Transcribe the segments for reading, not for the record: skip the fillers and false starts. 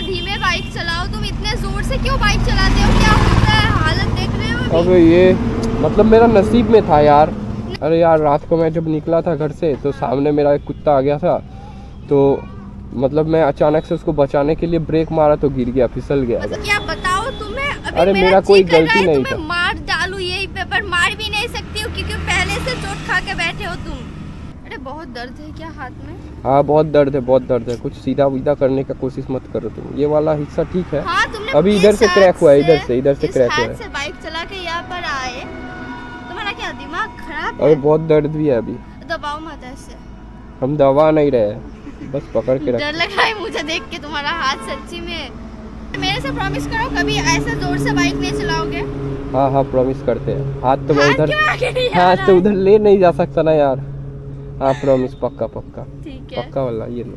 धीमे बाइक चलाओ। तुम इतने जोर से क्यों बाइक चलाते हो? क्या होता है? हालत देख रहे हो? अब ये मतलब मेरा नसीब में था यार। अरे यार रात को मैं जब निकला था घर से तो सामने मेरा एक कुत्ता आ गया था, तो मतलब मैं अचानक से उसको बचाने के लिए ब्रेक मारा तो गिर गया, फिसल गया। क्या बताओ तुम्हें? अभी अरे मेरा कोई गलती नहीं था। मार डालू यही पे, पर मार भी नहीं सकती हो क्योंकि पहले से चोट खा के बैठे हो तुम। अरे बहुत दर्द है क्या हाथ में? हाँ बहुत दर्द है, बहुत दर्द है। कुछ सीधा विधा करने का कोशिश मत करो तुम। ये वाला हिस्सा ठीक है। हाँ, अभी इधर से क्रैक हुआ है, इधर से क्रैक हुआ है। बाइक चला के यहाँ पर आए, तुम्हारा क्या दिमाग खराब है? अरे बहुत दर्द भी है अभी। दबाओ मत ऐसे। हम दबा नहीं रहे, बस पकड़ के रख। डर लग रहा है मुझे देख के तुम्हारा हाथ। सच्ची में मेरे से प्रॉमिस करो कभी ऐसे जोर से बाइक नहीं चलाओगे। हाँ हाँ प्रॉमिस करते हैं। हाथ तो मैं उधर, हाथ तो उधर ले नहीं जा सकता ना यार। हाँ प्रॉमिस, पक्का पक्का ठीक है, पक्का वाला। ये लो।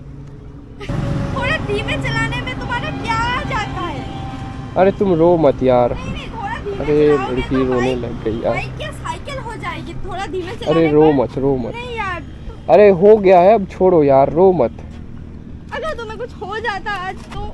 थोड़ा धीमे चलाने में तुम्हारा क्या आ जाता है? अरे तुम रो मत यार। नहीं, थोड़ा धीमे अरे चलाओगे लड़की तो रोने लग गई यार। बाइक क्या साइकिल हो जाएगी? थोड़ा धीमे चलाने अरे रो मत, रो मत। नहीं यार, अरे हो गया है अब, छोड़ो यार, रो मत। अगर तुम्हें कुछ हो जाता आज तो?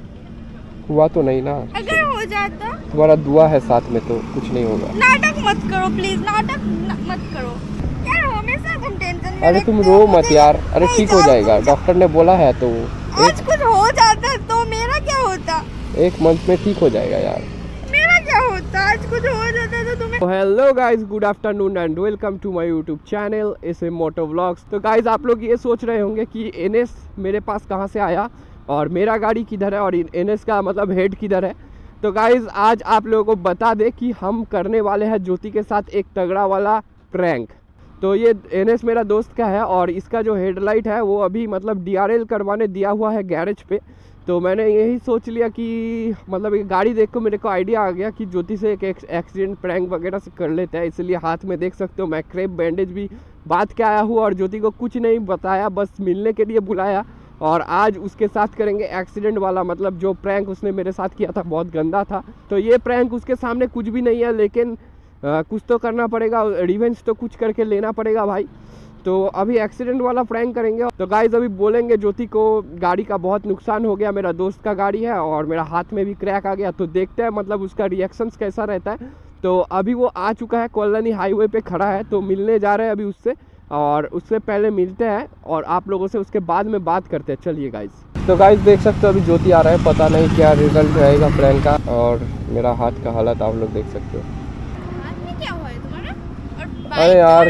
हुआ तो नहीं ना। अगर हो जाता? तुम्हारा दुआ है साथ में तो कुछ नहीं होगा। नाटक मत करो प्लीज, नाटक मत करो यार, हमेशा तुम टेंशन में। अरे तुम रो मत यार। अरे ठीक हो जाएगा, डॉक्टर ने बोला है तो। आज कुछ हो जाता तो मेरा क्या होता? 1 मंथ में ठीक हो जाएगा यार। मेरा क्या होता? आज कुछ हो जाता तो तुम्हें। Hello guys, good afternoon and welcome to my YouTube channel SM moto vlogs. तो गाइस आप लोग ये सोच रहे होंगे कि NS मेरे पास कहाँ से आया और मेरा गाड़ी किधर है और NS का मतलब हेड किधर है। तो गाइस आज आप लोगों को बता दें कि हम करने वाले हैं ज्योति के साथ एक तगड़ा वाला प्रैंक। तो ये NS मेरा दोस्त का है और इसका जो हेडलाइट है वो अभी मतलब DRL करवाने दिया हुआ है गैरेज पे। तो मैंने यही सोच लिया कि मतलब ये गाड़ी देख कर मेरे को आइडिया आ गया कि ज्योति से एक एक्सीडेंट प्रैंक वगैरह से कर लेते हैं। इसलिए हाथ में देख सकते हो मैं क्रेप बैंडेज भी बात के आया हूँ और ज्योति को कुछ नहीं बताया, बस मिलने के लिए बुलाया। और आज उसके साथ करेंगे एक्सीडेंट वाला, मतलब जो प्रैंक उसने मेरे साथ किया था बहुत गंदा था। तो ये प्रैंक उसके सामने कुछ भी नहीं है, लेकिन कुछ तो करना पड़ेगा, रिवेंज तो कुछ करके लेना पड़ेगा भाई। तो अभी एक्सीडेंट वाला प्रैंक करेंगे। तो गाइज अभी बोलेंगे ज्योति को गाड़ी का बहुत नुकसान हो गया, मेरा दोस्त का गाड़ी है और मेरा हाथ में भी क्रैक आ गया। तो देखते हैं मतलब उसका रिएक्शंस कैसा रहता है। तो अभी वो आ चुका है, कॉलोनी हाईवे पे खड़ा है, तो मिलने जा रहे हैं अभी उससे। और उससे पहले मिलते हैं और आप लोगों से उसके बाद में बात करते हैं। चलिए गाइज। तो गाइज देख सकते हो अभी ज्योति आ रहा है, पता नहीं क्या रिजल्ट रहेगा प्रैंक का। और मेरा हाथ का हालत आप लोग देख सकते हो। हाथ में क्या हुआ है तुम्हारा? अरे यार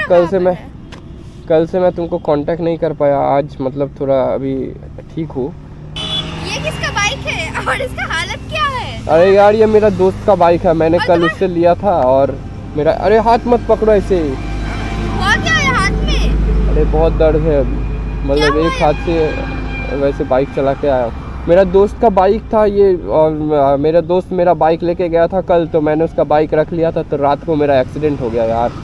कल से मैं तुमको कांटेक्ट नहीं कर पाया। आज मतलब थोड़ा अभी ठीक हूँ। ये किसका बाइक है और इसका हालत क्या है? अरे यार ये मेरा दोस्त का बाइक है, मैंने कल उससे लिया था। और मेरा, अरे हाथ मत पकड़ो ऐसे। हुआ क्या है हाथ में? अरे बहुत दर्द है मतलब एक हाथ से वैसे बाइक चला के आया। मेरा दोस्त का बाइक था ये, और मेरा दोस्त मेरा बाइक लेके गया था कल, तो मैंने उसका बाइक रख लिया था। तो रात को मेरा एक्सीडेंट हो गया यार।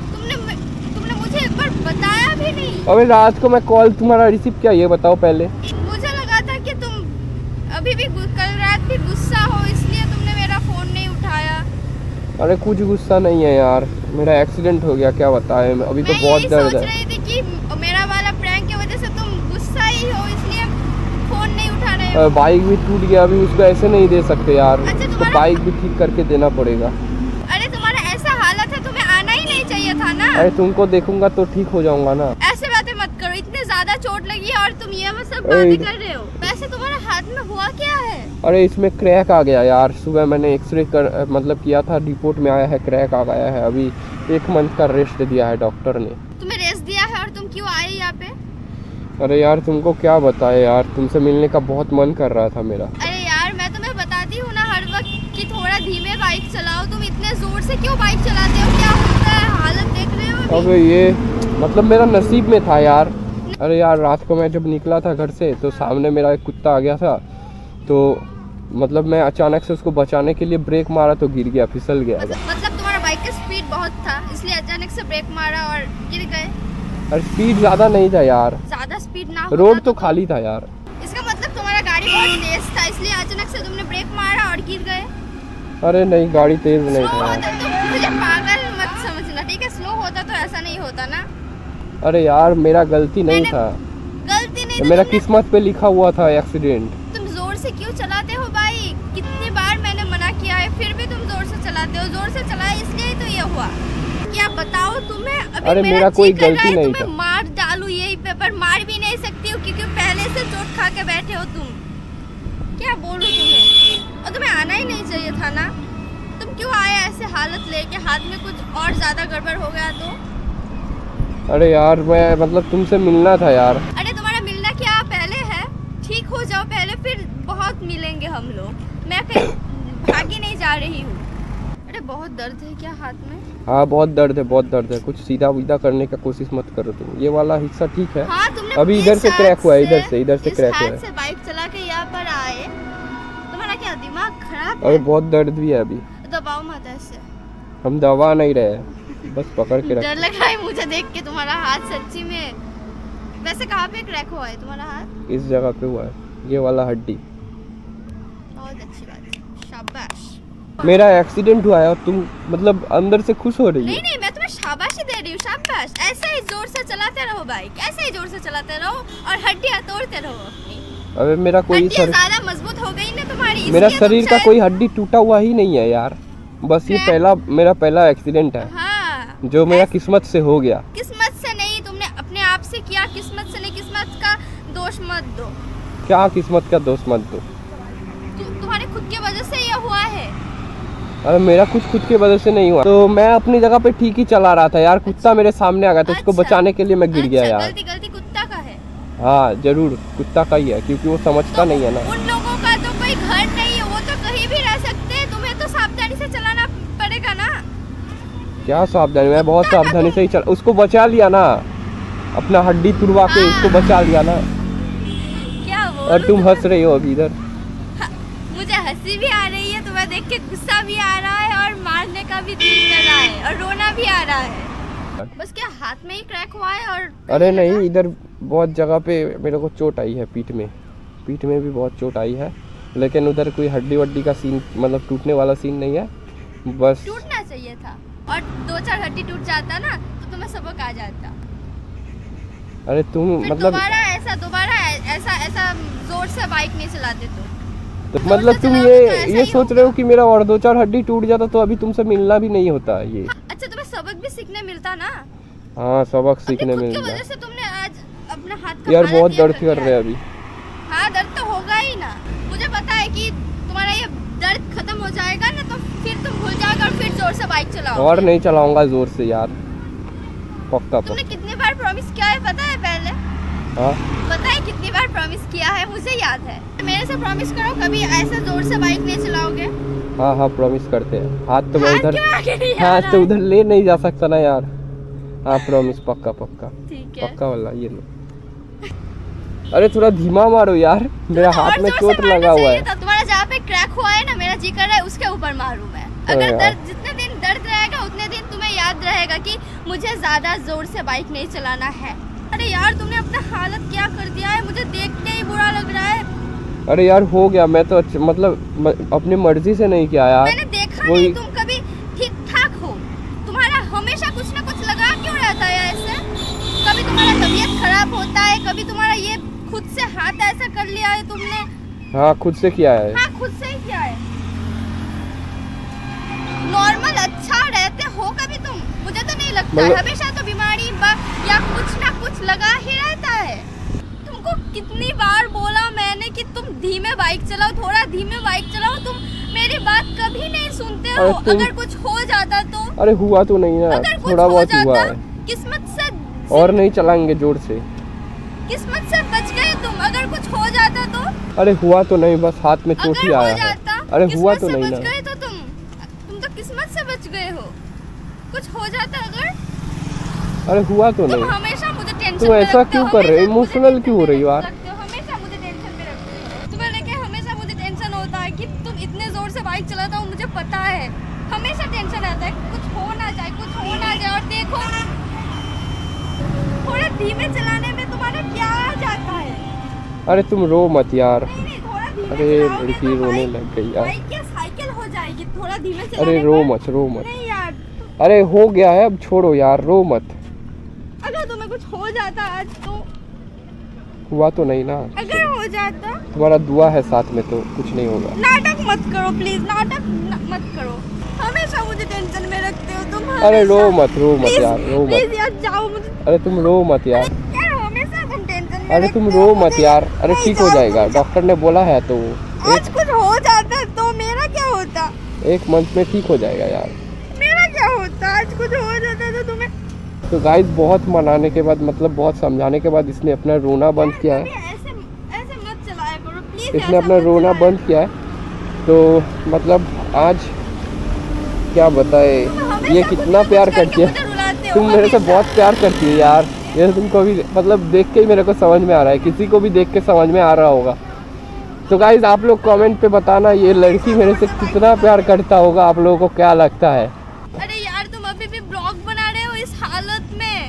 तुमने मुझे एक बार बताया भी नहीं। अबे रात को मैं कॉल तुम्हारा रिसीव किया, ये बताओ पहले। मुझे लगा था कि तुम अभी भी कल रात भी गुस्सा हो, इसलिए तुमने मेरा फोन नहीं उठाया। अरे कुछ गुस्सा नहीं है यार, मेरा एक्सीडेंट हो गया, क्या बताएं। अभी तो बहुत दर्द है। मैं सोच रही थी कि मेरा वाला प्रैंक की वजह से तुम गुस्सा ही हो, इसलिए फोन नहीं उठा रहे हो। बाइक भी टूट गया, अभी उसको ऐसे नहीं दे सकते यार। अच्छा, तो बाइक भी ठीक करके देना पड़ेगा। अरे तुम्हारा ऐसा हालत है, तुम्हें आना ही नहीं चाहिए था ना। अरे तुमको देखूंगा तो ठीक हो जाऊंगा ना। ऐसे बातें मत करो, इतने ज्यादा चोट लगी है और तुम ये सब बातें कर रहे हो। वैसे तुम्हारा हाथ में हुआ क्या है? अरे इसमें क्रैक आ गया यार। सुबह मैंने एक्सरे मतलब किया था, रिपोर्ट में आया है क्रैक आ गया है। अभी 1 मंथ का रेस्ट दिया है डॉक्टर ने। तुम्हें रेस्ट दिया है और तुम क्यों आए यहाँ पे? अरे यार तुमको क्या बताए यार, तुमसे मिलने का बहुत मन कर रहा था मेरा। अरे यार मैं तुम्हें बताती हूँ ना हर वक्त कि थोड़ा धीमे बाइक चलाओ। तुम इतने जोर से क्यों बाइक चलाते हो? क्या होता है? हालत देख रहे हो? अब ये मतलब मेरा नसीब में था यार। अरे यार रात को मैं जब निकला था घर से तो सामने मेरा एक कुत्ता आ गया था, तो मतलब मैं अचानक से उसको बचाने के लिए ब्रेक मारा तो गिर गया, फिसल गया। मतलब तुम्हारा बाइक का स्पीड बहुत था इसलिए अचानक से ब्रेक मारा और गिर गए? अरे स्पीड ज्यादा नहीं था यार, ज्यादा स्पीड ना, रोड तो खाली था यार। इसका मतलब तुम्हारा गाड़ी बहुत तेज था इसलिए अचानक से तुमने ब्रेक मारा और गिर गए? अरे नहीं, गाड़ी तेज नहीं था। तो मुझे पागल मत समझना, ठीक है? स्लो होता तो ऐसा नहीं होता ना। अरे यार मेरा गलती नहीं था, गलती नहीं, मेरा किस्मत पे लिखा हुआ था एक्सीडेंट। तुम जोर से से क्यों चलाते हो बाइक? कितनी बार मैंने मना किया है, फिर भी तुम जोर से चलाते हो। जोर से चलाए इसलिए तो ये हुआ। क्या बताओ तुम्हें? अभी अरे मेरा कोई गलती नहीं था। मार डालू यही पे, पर मार भी नहीं सकती हूँ क्योंकि पहले से चोट खा के बैठे हो तुम। क्या बोलूं तुम्हें? और तुम्हें आना ही नहीं चाहिए था ना। तुम क्यों आए ऐसे हालत लेके? हाथ में कुछ और ज्यादा गड़बड़ हो गया तो? अरे यार मैं मतलब तुमसे मिलना था यार। अरे तुम्हारा मिलना क्या पहले है? ठीक हो जाओ पहले, फिर बहुत मिलेंगे हम लोग। मैं फिर भागी नहीं जा रही हूँ। अरे बहुत दर्द है क्या हाथ में? हाँ बहुत दर्द है, बहुत दर्द है। कुछ सीधा विधा करने का कोशिश मत करो तुम। ये वाला हिस्सा ठीक है। हाँ, तुमने अभी इधर से क्रैक हुआ है, इधर से क्रैक हुआ है। से बाइक चला के यहाँ पर आए। तुम्हारा क्या दिमाग खराब है? अरे बहुत दर्द भी है अभी। दबाओ मत ऐसे। हम दबा नहीं रहे, बस पकड़ के रख। डर लग रहा है मुझे देख के तुम्हारा हाथ सच्ची में। वैसे कहाँ पे क्रैक हुआ है तुम्हारा हाथ? इस जगह पे हुआ है, ये वाला हड्डी। बहुत अच्छी बात है, शाबाश। मेरा एक्सीडेंट हुआ है और तुम मतलब अंदर से खुश हो रही हो? नहीं, मैं तुम्हें शाबाशी दे रही हूँ, शाबाश। ऐसे ही जोर से चलाते रहो बाइक, ऐसे ही जोर से चलाते रहो और हड्डियाँ तोड़ते रहो अपनी। अबे मेरा कोई ज्यादा मजबूत हो गई ना तुम्हारी। मेरा शरीर का कोई हड्डी टूटा हुआ ही नहीं है यार। बस ये मेरा पहला एक्सीडेंट है। हाँ, जो मेरा किस्मत से हो गया। किस्मत से नहीं, तुमने अपने आप से किया। किस्मत से नहीं, किस्मत का दोष मत दो। क्या किस्मत का दोष मत दो? तुम्हारे खुद की वजह से ये हुआ है। अरे मेरा कुछ खुद की वजह से नहीं हुआ। तो मैं अपनी जगह पे ठीक ही चला रहा था यार। कुत्ता मेरे सामने आ गया तो उसको बचाने के लिए मैं गिर गया यार। गलती कुत्ता का है। हाँ जरूर कुत्ता का ही है, क्योंकि वो समझता नहीं है ना। उन लोगों का तो कोई घर नहीं है, वो तो कहीं भी रह सकते हैं। तुम्हें तो सावधानी से चलाना पड़ेगा ना। क्या सावधानी? मैं बहुत सावधानी से ही चला। उसको बचा लिया ना, अपना हड्डी तुड़वा के उसको बचा लिया ना। क्या वो? और तुम हंस रही हो अभी इधर। मुझे हंसी भी आ रही है, तुम्हें देख के गुस्सा भी आ रहा है और मारने का भी दिल कर रहा है और रोना भी आ रहा है। बस क्या हाथ में ही क्रैक हुआ है? और अरे नहीं, इधर बहुत जगह पे मेरे को चोट आई है। पीठ में भी बहुत चोट आई है, लेकिन उधर कोई हड्डी वड्डी का सीन मतलब टूटने वाला सीन नहीं है। बस टूटना चाहिए था, और 2-4 हड्डी टूट जाता ना तो तुम्हें सबक आ जाता। अरे तुम मतलब दोबारा ऐसा जोर से बाइक नहीं चलाते तो मतलब तुम ये सोच रहे हो कि मेरा और 2-4 हड्डी टूट जाता तो अभी तुमसे मिलना भी नहीं होता ये। अच्छा, तुम्हें सबक भी सीखने मिलता ना। हाँ सबक सीखने मिलता। वजह से तुमने आज अपना हाथ का यार बहुत दर्द कर रहे हैं अभी। हाँ दर्द तो होगा ही ना। मुझे पता है कि तुम्हारा ये दर्द खत्म हो जाएगा ना तो फिर तुम भूल जाओगे और फिर जोर से बाइक चलाओगे। और नहीं चलाऊंगा जोर से यार, पक्का। तुमने कितनी बार प्रॉमिस किया है पता है? पहले हाँ पता है कितनी बार प्रॉमिस किया है? मुझे याद है। मेरे से प्रॉमिस करो कभी ऐसे जोर से बाइक नहीं चलाओगे। हाँ प्रॉमिस करते हैं। हाथ तो मैं उधर, हाथ तो उधर ले नहीं जा सकता ना यार। हाँ प्रॉमिस, पक्का। ठीक है, पक्का वाला ये लो। अरे थोड़ा धीमा मारो यार, मेरा हाथ में चोट लगा हुआ है। तुम्हारा जहाँ पे क्रैक हुआ है ना, मेरा जी कर रहा है उसके ऊपर मारूं मैं। अगर जितने दिन दर्द रहेगा उतने दिन तुम्हें याद रहेगा कि मुझे ज्यादा जोर से बाइक नहीं चलाना है। अरे यार तुमने अपना हालत क्या कर दिया है, मुझे देख के ही बुरा लग रहा है। अरे यार हो गया, मैं तो मतलब अपनी मर्जी से नहीं किया यार। मैंने देखा नहीं तुम कभी ठीक ठाक हो। तुम्हारा हमेशा कुछ ना कुछ लगा क्यों रहता है ऐसे? कभी तुम्हारा तबीयत खराब होता है, कभी तुम्हारा ये खुद से हाथ ऐसा कर लिया है तुमने। हाँ खुद से किया है। हाँ खुद से ही किया है। नॉर्मल अच्छा रहते हो कभी तुम? मुझे तो नहीं लगता है। हमेशा तो बीमारी या कुछ ना कुछ लगा ही रहता है। तुमको कितनी बार बोला मैंने कि तुम धीमे बाइक चलाओ, थोड़ा धीमे बाइक चलाओ। तुम मेरी बात कभी नहीं सुनते हो। अगर कुछ हो जाता तो? अरे हुआ तो नहीं ना, थोड़ा बहुत हुआ है। किस्मत से और नहीं चलाएंगे जोर से। किस्मत से बच गए तुम। अगर कुछ हो जाता तो? अरे हुआ तो नहीं, बस हाथ में चोट ही आया है। अरे हुआ तो नहीं ना। गए तो तुम तो किस्मत से बच गए हो। कुछ हो जाता अगर? अरे हुआ तो नहीं। हमेशा मुझे टेंशन तुम ऐसा क्यों कर रहे हो? इमोशनल क्यों हो रही हो यार? हमेशा मुझे टेंशन में रखते हो। तुम्हें लेके हमेशा मुझे टेंशन होता है कि तुम इतने जोर से बाइक चलाता हो, मुझे पता है। हमेशा टेंशन आता है कुछ हो ना जाए, कुछ हो ना जाए। और देखो थोड़ा धीमे चलाने में तुम्हारा क्या आ जाता है? अरे तुम रो मत यार। नहीं, थोड़ा धीमे अरे लड़की रोने लग गई यार। बाइक क्या साइकिल हो जाएगी थोड़ा धीमे चलाने। अरे रो मत नहीं यार। अरे हो गया है, अब छोड़ो यार, रो मत। अगर तुम्हें कुछ हो जाता आज तो? हुआ तो नहीं ना। अगर हो जाता। तुम्हारा दुआ है साथ में तो कुछ नहीं होगा। नाटक मत करो प्लीज, नाटक मत करो। हमेशा मुझे टेंशन में रखते हो तुम। अरे रो मत यार, रो मत। प्लीज यार जाओ मुझे। अरे तुम रो मत यार। यार हमेशा तुम टेंशन में। अरे तुम रो मत यार। अरे ठीक हो जाएगा, डॉक्टर ने बोला है तो। आज कुछ हो जाता तो मेरा क्या होता? 1 मंथ में ठीक हो जाएगा यार। मेरा क्या होता? आज कुछ हो जाता तो तुम्हें। तो गाइस बहुत मनाने के बाद, मतलब बहुत समझाने के बाद इसने अपना रोना बंद किया है। ऐसे मत चलाया करो प्लीज। इसने अपना रोना बंद किया है। तो मतलब आज क्या बताए, ये कितना प्यार करती है। तुम मेरे से बहुत प्यार करती है यार। ये तुमको भी मतलब देख के ही मेरे को समझ में आ रहा है, किसी को भी देख के समझ में आ रहा होगा। तो गाइज आप लोग कमेंट पे बताना ये लड़की मेरे से कितना प्यार करता होगा, आप लोगों को क्या लगता है। अरे यार तुम अभी भी ब्लॉग बना रहे हो इस हालत में।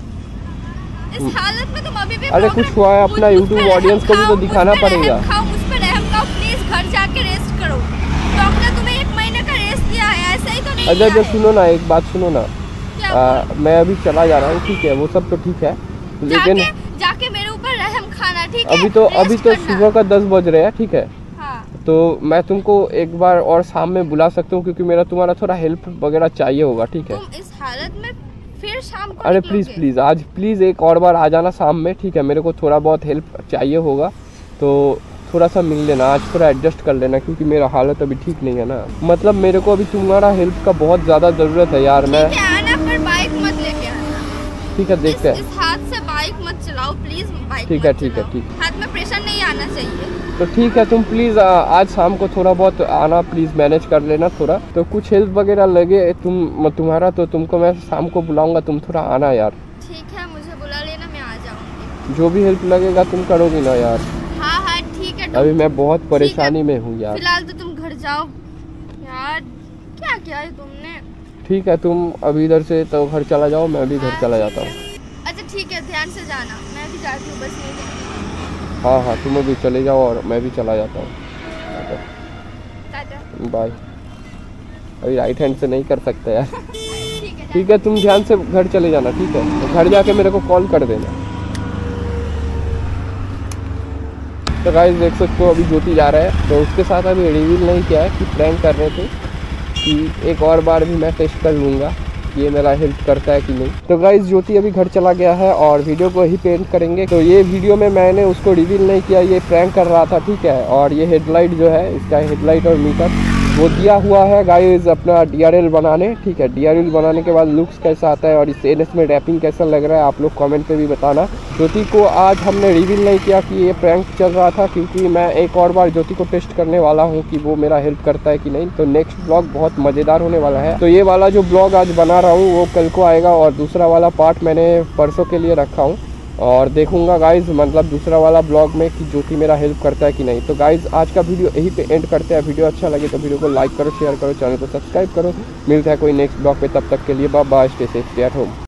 इस हालत में तुम अभी भी। अरे कुछ हुआ है, अपना यूट्यूब ऑडियंस को भी तो दिखाना पड़ेगा। मुझ पे रहम खाओ प्लीज, घर जाके रेस्ट करो। डॉक्टर तुम्हें 1 महीने का रेस्ट दिया है, ऐसा ही तो नहीं। अच्छा सुनो ना, एक बात सुनो ना। मैं अभी चला जा रहा हूँ, ठीक है, वो सब तो ठीक है, लेकिन जाके मेरे ऊपर रहम खाना, ठीक है। अभी तो सुबह का 10 बज रहे हैं, ठीक है। हाँ। तो मैं तुमको एक बार और शाम में बुला सकता हूँ, क्योंकि मेरा तुम्हारा थोड़ा हेल्प वगैरह चाहिए होगा, ठीक है। तुम इस हालत में फिर शाम को। अरे प्लीज आज प्लीज एक और बार आ जाना शाम में, ठीक है। मेरे को थोड़ा बहुत हेल्प चाहिए होगा, तो थोड़ा सा मिल लेना आज, थोड़ा एडजस्ट कर लेना, क्योंकि मेरा हालत अभी ठीक नहीं है ना। मतलब मेरे को अभी तुम्हारा हेल्प का बहुत ज़्यादा ज़रूरत है यार। मैं आना पर बाइक मत लेके आना, ठीक है, देखते हैं। इस हाथ से बाइक मत चलाओ प्लीज, बाइक ठीक है, ठीक है, ठीक। हाथ में प्रेशर नहीं आना चाहिए। तो ठीक है, तुम प्लीज़ आज शाम को थोड़ा बहुत आना, प्लीज़ मैनेज कर लेना थोड़ा। तो कुछ हेल्प वगैरह लगे तुम्हारा तो तुमको मैं शाम को बुलाऊंगा, तुम थोड़ा आना यार। ठीक है, मुझे बुला लेना, मैं आ जाऊंगी। जो भी हेल्प लगेगा तुम करोगी ना यार। हाँ हाँ ठीक है। अभी मैं बहुत परेशानी में हूँ यार। फिलहाल तो तुम घर जाओ यार, क्या किया है तुमने। ठीक है, तुम अभी इधर से तो घर चला जाओ, मैं भी घर चला जाता हूँ। अच्छा ठीक है, ध्यान से जाना, मैं भी जाती हूँ बस नहीं। हाँ हाँ, तुम अभी चले जाओ और मैं भी चला जाता हूँ। बाय। अभी राइट हैंड से नहीं कर सकते यार। ठीक है, तुम ध्यान से घर चले जाना, ठीक है। तो घर जाके मेरे को कॉल कर देना। तो गाइस देख सकते हो अभी ज्योति जा रहा है, तो उसके साथ अभी रिवील नहीं किया है कि प्रैंक कर रहे थे, कि एक और बार भी मैं टेस्ट कर लूँगा ये मेरा हेल्प करता है कि नहीं। तो गाइस ज्योति अभी घर चला गया है और वीडियो को ही पेंट करेंगे। तो ये वीडियो में मैंने उसको रिवील नहीं किया, ये प्रैंक कर रहा था, ठीक है। और ये हेडलाइट जो है, इसका हेडलाइट और मीटर वो दिया हुआ है गाइस अपना DRL बनाने, ठीक है। DRL बनाने के बाद लुक्स कैसा आता है और इस NS में रैपिंग कैसा लग रहा है, आप लोग कमेंट पे भी बताना। ज्योति को आज हमने रिवील नहीं किया कि ये प्रैंक चल रहा था, क्योंकि मैं एक और बार ज्योति को टेस्ट करने वाला हूँ कि वो मेरा हेल्प करता है कि नहीं। तो नेक्स्ट ब्लॉग बहुत मज़ेदार होने वाला है। तो ये वाला जो ब्लॉग आज बना रहा हूँ वो कल को आएगा, और दूसरा वाला पार्ट मैंने परसों के लिए रखा हूँ, और देखूंगा गाइज मतलब दूसरा वाला ब्लॉग में कि ज्योति मेरा हेल्प करता है कि नहीं। तो गाइज आज का वीडियो यहीं पे एंड करते हैं। वीडियो अच्छा लगे तो वीडियो को लाइक करो, शेयर करो, चैनल को सब्सक्राइब करो। मिलता है कोई नेक्स्ट ब्लॉग पे, तब तक के लिए bye bye, stay safe, stay at home.